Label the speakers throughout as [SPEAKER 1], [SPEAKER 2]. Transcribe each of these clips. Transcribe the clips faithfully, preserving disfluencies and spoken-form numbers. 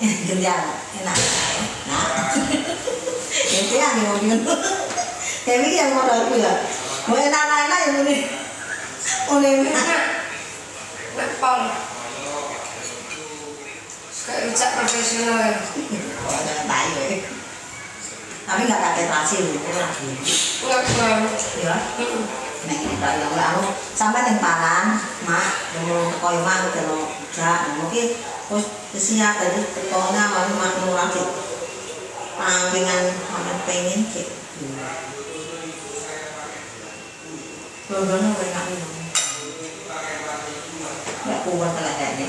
[SPEAKER 1] Gantian enak. Nah. Itu yang ngomongin. Kami yang mau aku ya. Mau enak-enak yang ini. Oleh
[SPEAKER 2] Nepal. Kayak rujak profesional ya.
[SPEAKER 1] Oh, jangan tahu ya. Tapi nggak pakai terasi loh, itu lagi.
[SPEAKER 2] Enggak enggak.
[SPEAKER 1] Ya. Nah ini kalau yang lalu sampai yang paran, mak, yang mau koyo mak udah lo jak, mungkin terus siap tadi tekonya malu mak mau lagi. Panglingan makan pengen cek. Belum-belum enak ini. Nggak kuat kayaknya.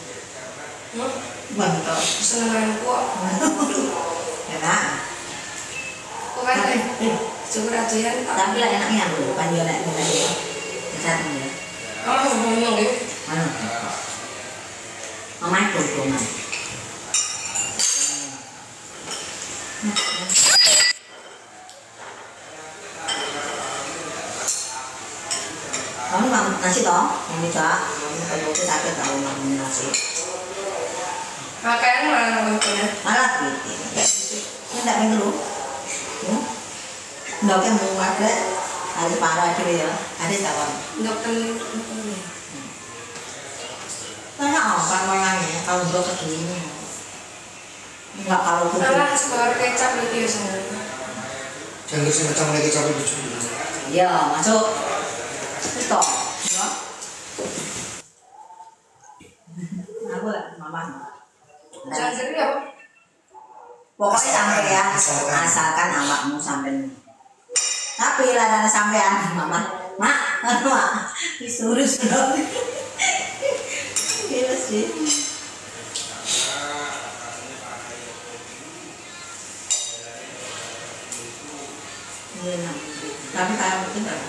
[SPEAKER 1] Mantap.
[SPEAKER 2] Seneng kok.
[SPEAKER 1] Enak.
[SPEAKER 2] Kok kan cukup adoyan tak.
[SPEAKER 1] Tapi lah enaknya aku kan dia nak kita dia. Satu ya.
[SPEAKER 2] Oh, ngomong gitu.
[SPEAKER 1] Mana? Mama itu rumah. Kamu mau nasi toh? Ini cak. Kalau itu sakit tahu mau nasi.
[SPEAKER 2] Makan mana makannya?
[SPEAKER 1] Malah gitu. Ini tak pengen dulu. Nggak kan mau ada. Ada parah aja ya. Ada tawar.
[SPEAKER 2] Dokter.
[SPEAKER 1] Tanya apa namanya? Kalau udah begini. Enggak kalau tuh.
[SPEAKER 2] Salah skor kecap itu sebenarnya.
[SPEAKER 3] Jangan kesini kecap lagi kecap itu.
[SPEAKER 1] Ya masuk. Itu. Ya. Aku lah mama.
[SPEAKER 2] Jangan sendiri apa?
[SPEAKER 1] Pokoknya sampean asalkan awakmu sampean. Tapi lah sampean mama. Mak, mak. Disuruh sudah. Gila sih. Enak. Tapi kayak mungkin tak.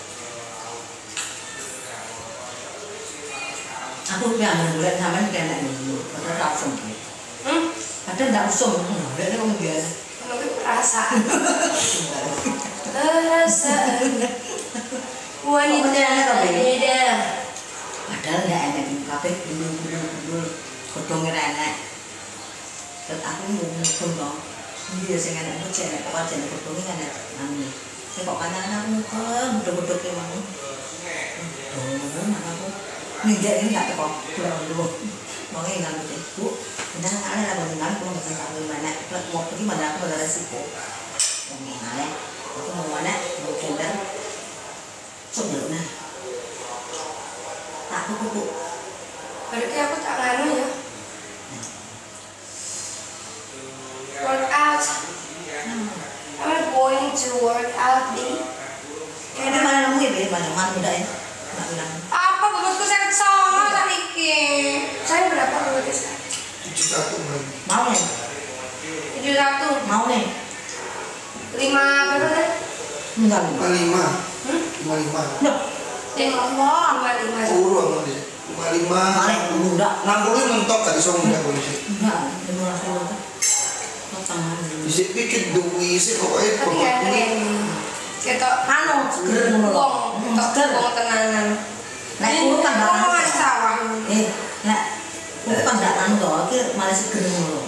[SPEAKER 1] Aku bilang bulan sampean kena dulu. Padahal tak usum.
[SPEAKER 2] Hmm?
[SPEAKER 1] Padahal tak usum. Dia ngomong biasa.
[SPEAKER 2] Tapi perasaan. Perasaan. Wanita beda.
[SPEAKER 1] Padahal nggak enak di kafe dulu dulu dulu kodongnya enak. Terus aku mau ngomong dong. Dia sih enak tuh cewek apa cewek kodongnya enak nani. Saya kok kanan aku kan udah-udah kayak mana. Oh mana aku. Nggak ini nggak teko pulang dulu. Mau nggak gitu bu. Benar ada lah benar aku nggak bisa sambil mana. Mau pergi mana aku ada resiko. Mengenai aku mau mana mau kender. Sebelumnya. Aku kuku.
[SPEAKER 2] Berarti aku tak nganu ya. Workout. I'm going to work out nih.
[SPEAKER 1] Kayaknya mana nemu ya, mana mana muda ya. Nggak bilang.
[SPEAKER 2] Apa bobotku saya kesana tadi ke? Saya berapa bobotnya sekarang?
[SPEAKER 3] Tujuh satu lagi.
[SPEAKER 1] Mau nih?
[SPEAKER 2] Tujuh satu.
[SPEAKER 1] Mau nih?
[SPEAKER 2] Lima berapa tadi?
[SPEAKER 1] Enggak
[SPEAKER 3] Lima lima.
[SPEAKER 2] Hmm?
[SPEAKER 3] Lima lima.
[SPEAKER 1] Loh,
[SPEAKER 2] Eh, lima lima.
[SPEAKER 3] Urut mau deh. Lima lima.
[SPEAKER 1] balik muda.
[SPEAKER 3] Enam puluh mentok tadi soalnya muda polisi.
[SPEAKER 1] Enggak, lima ratus tuh. Potongan.
[SPEAKER 3] Bisa pikir duit sih pokoknya
[SPEAKER 2] Tapi nggak ada
[SPEAKER 3] pokoknya.
[SPEAKER 2] yang kita
[SPEAKER 1] Anu, seger ngono lho.
[SPEAKER 2] wong, kita
[SPEAKER 1] Seger.
[SPEAKER 2] wong tenanan.
[SPEAKER 1] Nek kulo kan
[SPEAKER 2] Wong
[SPEAKER 1] barang.
[SPEAKER 2] mas sawah.
[SPEAKER 1] Eh, nek kulo kan ndak anu to, iki malah seger ngono lho.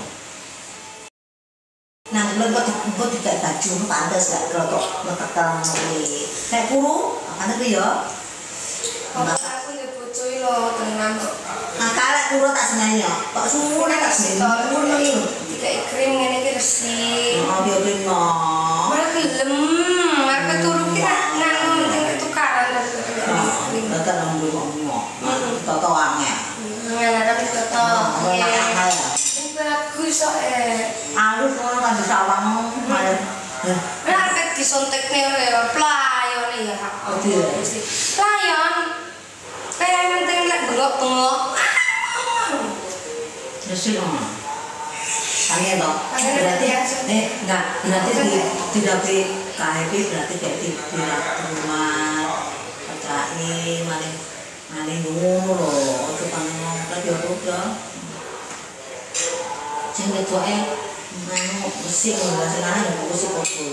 [SPEAKER 1] Nah, kulo kok kok tidak baju pantes gak klotok ngetekel kuwi. Nek kulo, apa nek ya?
[SPEAKER 2] Kalau aku nyebutui lo tenang kok.
[SPEAKER 1] Nah, kalek kulo tak seneni yo. Kok suwe tak seneni ngono iki lho.
[SPEAKER 2] Tidak krim ngene iki resik.
[SPEAKER 1] Oh, dia klino.
[SPEAKER 2] Malah gelem, market turu ki nang ning tukaran krim.
[SPEAKER 1] Betul nang dulu ngomong. Toto angel.
[SPEAKER 2] Ngene tapi tetep.
[SPEAKER 1] Ya.
[SPEAKER 2] Ini bagus kok eh.
[SPEAKER 1] Alus ngono kan bisa awang malah.
[SPEAKER 2] Lah arep disontekne ya playone ya.
[SPEAKER 1] Oh, iya.
[SPEAKER 2] Playon. Kayak penting lek bengok-bengok.
[SPEAKER 1] Ya sih om. Kalian toh. Berarti eh enggak berarti di tidak di K H P berarti kayak di di rumah pecai maling maling ngono lho. Ojo kan ngomong yo udah. Sing ketuake mau mesti ngono sing ana yo mesti foto.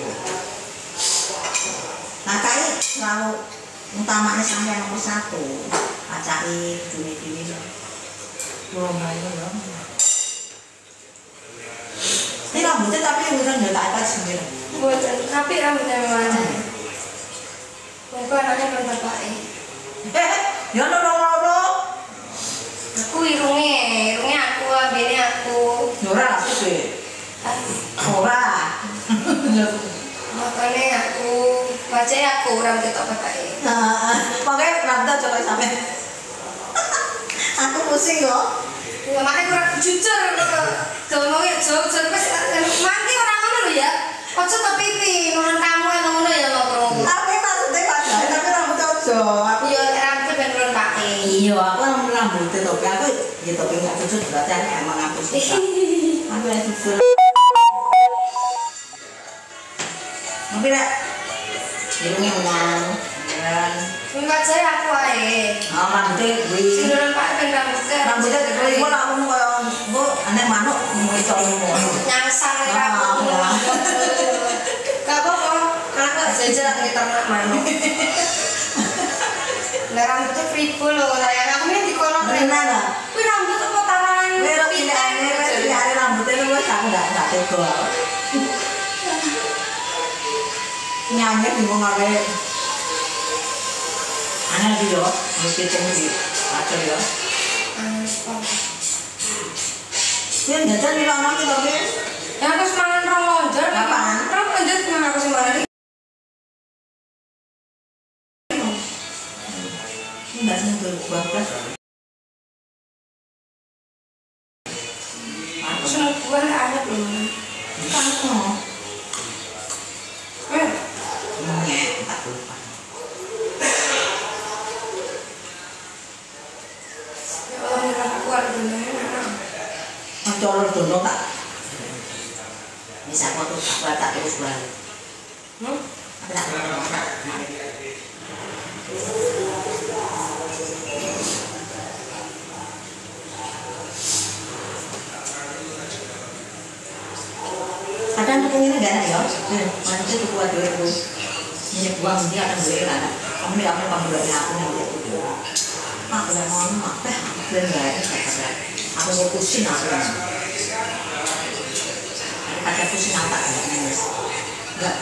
[SPEAKER 1] Nah, kai selalu utamanya sampai nomor satu. Pacai duni-duni. Belum main lho. rambutnya tapi yang udah nggak tak sendiri.
[SPEAKER 2] Buatan tapi rambutnya memang. Bapak anaknya kan bapaknya.
[SPEAKER 1] Eh, ya loro-loro.
[SPEAKER 2] Aku irungnya, irungnya aku, abine aku.
[SPEAKER 1] Ora aku sih. Ora.
[SPEAKER 2] Makanya aku, wajahnya aku rambut tak bapaknya.
[SPEAKER 1] Nah, makanya rambut coba sampe. Aku pusing kok.
[SPEAKER 2] Ya makanya kurang jujur kalau ngomongnya jujur pas mati orang ngono lho ya. Ojo tak pipi, nurun kamu yang ngono ya ngobrol.
[SPEAKER 1] Tapi maksudnya padahal tapi rambut ojo. Aku
[SPEAKER 2] Iya, rambut ben nurun pake.
[SPEAKER 1] iya, aku rambut rambut topi aku ya topi nggak jujur berarti aku emang aku suka. Aku yang jujur. Tapi lah, hidungnya menang, dan
[SPEAKER 2] Enggak saya aku ae.
[SPEAKER 1] oh, rambutnya gue.
[SPEAKER 2] Sing nurun pake ben rambutnya.
[SPEAKER 1] Rambutnya dari gue lah, aku mau gue aneh manuk mau colong mau.
[SPEAKER 2] Nyangsang
[SPEAKER 1] Ah,
[SPEAKER 2] rambut.
[SPEAKER 1] ya.
[SPEAKER 2] Gak apa-apa, karena aku jajan lagi ternak manuk. Lah rambutnya kribo loh, sayang aku ini dikolong
[SPEAKER 1] Bener nggak?
[SPEAKER 2] Wih rambut apa tarangan
[SPEAKER 1] Merok ini aneh, merok ini aneh rambutnya lu aku nggak nggak tega. Nyanyi bingung apa? Aneh lagi yo, mesti tunggu di pacar yo. Ini jajan di mana kita guys?
[SPEAKER 2] Ya aku semangat rong lonjor.
[SPEAKER 1] Apaan?
[SPEAKER 2] Rong lonjor memang aku semangat.
[SPEAKER 1] Ini nggak sih dua ribu dua belas.
[SPEAKER 2] Aku seneng buah ada belum?
[SPEAKER 1] Kamu
[SPEAKER 2] Eh,
[SPEAKER 1] ngek tak lupa.
[SPEAKER 2] ya Allah ini aku ada bener.
[SPEAKER 1] Mencolor dono tak. Bisa aku tuh aku tak terus balik.
[SPEAKER 2] Hmm?
[SPEAKER 1] Aku tak terus balik. Kadang tuh ini enggak ada ya. Mana sih tuh buat dua ribu. Ini buang dia akan beli kan. Kamu ini apa pembuatnya aku yang dia itu. Mak udah mau mak teh belum enggak ada kata. Aku mau pusing aku kan. Kata pusing apa kan? Enggak.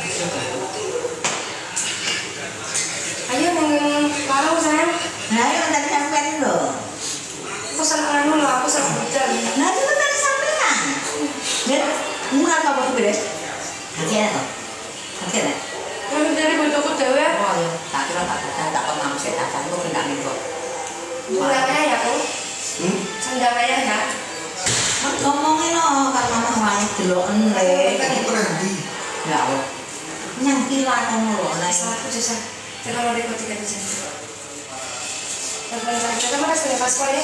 [SPEAKER 2] Ayo ngomong warung sayang.
[SPEAKER 1] Nah, itu tadi sampean loh.
[SPEAKER 2] Aku seneng anu loh, aku seneng hujan.
[SPEAKER 1] Nah, itu tadi sampean. Lihat, murah apa tuh beres? Nanti ada toh. Nanti ada.
[SPEAKER 2] Yang dari bodohku dewe.
[SPEAKER 1] Oh iya, tak kira tak tak tak pernah saya tak tahu kok tidak minta.
[SPEAKER 2] Sendangnya ya aku.
[SPEAKER 3] Hmm?
[SPEAKER 2] Sendangnya ya.
[SPEAKER 1] Mak ngomongin loh, karena mama mulai deloken le.
[SPEAKER 3] Ini Randy.
[SPEAKER 1] Ya Allah. Nyangkilan ngono lho, nah
[SPEAKER 2] Salah aku susah. Jangan mau diikuti kan bisa. Telepon saya, kita mana sudah pas ya?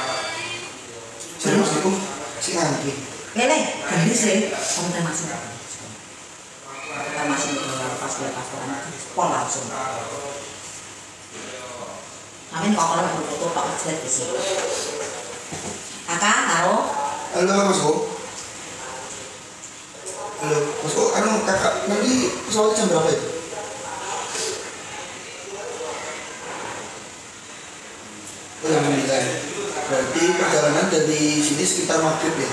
[SPEAKER 3] Jadi maksudku si Randy.
[SPEAKER 1] Lele, gendis le, kamu teh masuk. Kita masih di pas dia pastoran, pol langsung. Amin kok kalau foto tak jelas di sini. Kakak, halo.
[SPEAKER 3] Halo Masku. Halo Masku, anu kakak nanti pesawat jam berapa itu? Oh, jam sembilan. Berarti perjalanan dari sini sekitar maghrib ya?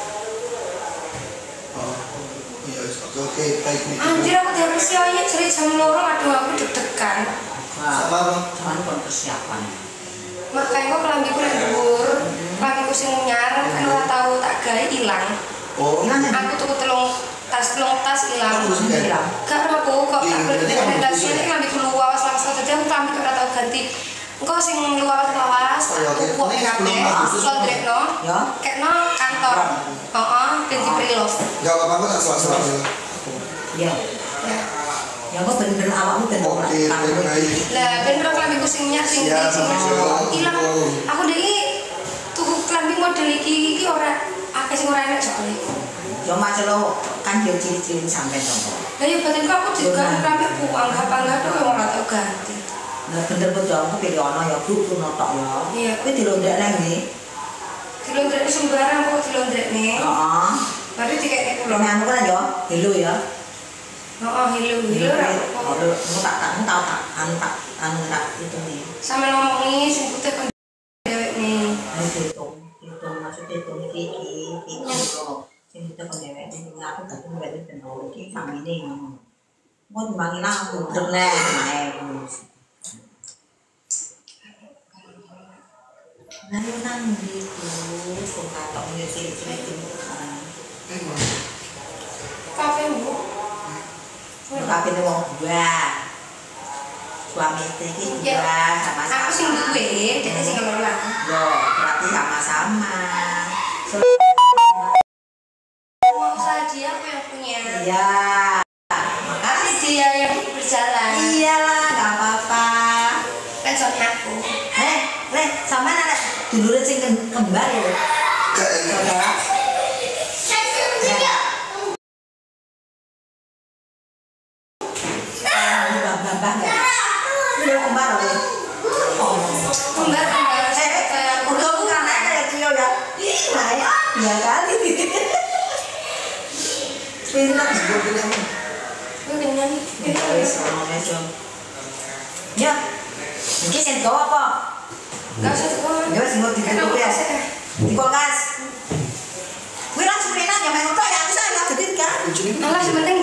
[SPEAKER 3] Oh, iya, oke, oke, baik nih.
[SPEAKER 2] Anjir aku tiap siangnya jadi jam lorong, aduh aku deg-degan.
[SPEAKER 3] Sama apa?
[SPEAKER 1] Cuman kon persiapan.
[SPEAKER 2] Makanya kok kelambiku yang dhuwur, kelambiku sing nyar, kan ora tau tak gawe ilang.
[SPEAKER 3] Oh,
[SPEAKER 2] Aku tuku telung tas telung tas ilang.
[SPEAKER 3] Terus kan?
[SPEAKER 1] Hilang.
[SPEAKER 2] Gak aku kok
[SPEAKER 3] Iya,
[SPEAKER 2] tak
[SPEAKER 3] berarti kamu
[SPEAKER 2] rekomendasi
[SPEAKER 3] putus
[SPEAKER 2] ini
[SPEAKER 3] ya?
[SPEAKER 2] kelambiku luas langsung jadi aku kelambiku ora tau ganti. Engko sing luas-luas,
[SPEAKER 3] Oh, iya, oke.
[SPEAKER 2] aku kok
[SPEAKER 3] Ini
[SPEAKER 2] kabeh
[SPEAKER 3] sebelum Agustus
[SPEAKER 2] laundryno.
[SPEAKER 1] Ya.
[SPEAKER 2] Kekno kantor. Heeh, ben diberi love.
[SPEAKER 3] Gak apa-apa, aku tak salah-salah ya.
[SPEAKER 1] Ya. Ya kok bener-bener awakmu ben ora
[SPEAKER 3] Oke, baik, baik.
[SPEAKER 2] Lah ben ro kelambiku sing nyar sing
[SPEAKER 3] Siap,
[SPEAKER 2] sing
[SPEAKER 3] siap.
[SPEAKER 2] ilang. Aku dhewe tuku kelambi model iki iki ora akeh sing ora enak soalnya.
[SPEAKER 1] Yo mas lo kan yo ciri-ciri sampean to.
[SPEAKER 2] Lah ya batinku aku juga kelambi buang apa-apa tuh ora tau ganti.
[SPEAKER 1] Nah bener betul aku pilih ono ya bu pun tok ya.
[SPEAKER 2] Iya.
[SPEAKER 1] Kuwi dilondek nang ndi?
[SPEAKER 2] Dilondrek sembarang kok dilondrekne.
[SPEAKER 1] Heeh.
[SPEAKER 2] Baru dikek
[SPEAKER 1] Lho
[SPEAKER 2] kula.
[SPEAKER 1] anu kan yo, helo ya.
[SPEAKER 2] Heeh, hilu hilu ra.
[SPEAKER 1] Lho tak tak tau tak anu tak anu tak itu nih.
[SPEAKER 2] Sampe ngomongi sing putih kan dewek nih.
[SPEAKER 1] Ayo hitung, hitung maksudnya hitung iki iki iki lho. Sing itu kan dewek sing aku oh iki samine ngono. Mun mangina aku ndek nek mae. Nah, yo nang gitu, kok katok ngecil-ngecil itu.
[SPEAKER 2] Kafe Bu.
[SPEAKER 1] Kafe ne wong dua. Suami iki dua sama-sama.
[SPEAKER 2] Aku sing duwe, dene sing ngelola.
[SPEAKER 1] Yo, berarti sama-sama.
[SPEAKER 2] Uang usaha dia aku yang punya.
[SPEAKER 1] Iya.
[SPEAKER 2] Makasih dia yang berjalan.
[SPEAKER 1] Iyalah, nggak apa-apa.
[SPEAKER 2] Kan soalnya aku.
[SPEAKER 1] Eh, leh, sama anak dulure sing kembar ya. Saudara.
[SPEAKER 2] Saya juga.
[SPEAKER 1] Bambang ya. Dia kembar loh. Oh,
[SPEAKER 2] Kembar kembar.
[SPEAKER 1] eh,
[SPEAKER 2] Kayak
[SPEAKER 1] udah bukan kayak Cio ya. Ih, nah ya, ya kali. Pintar juga dia.
[SPEAKER 2] Gue kenyang.
[SPEAKER 1] Wis ono wis. Ya. Iki sing gawa apa?
[SPEAKER 2] Gak usah sekolah.
[SPEAKER 1] Ya wis mau ditutup ya. Di kulkas. Kuwi langsung enak ya main untuk ya bisa ya gede kan.
[SPEAKER 3] Ujungnya
[SPEAKER 2] Malah sementing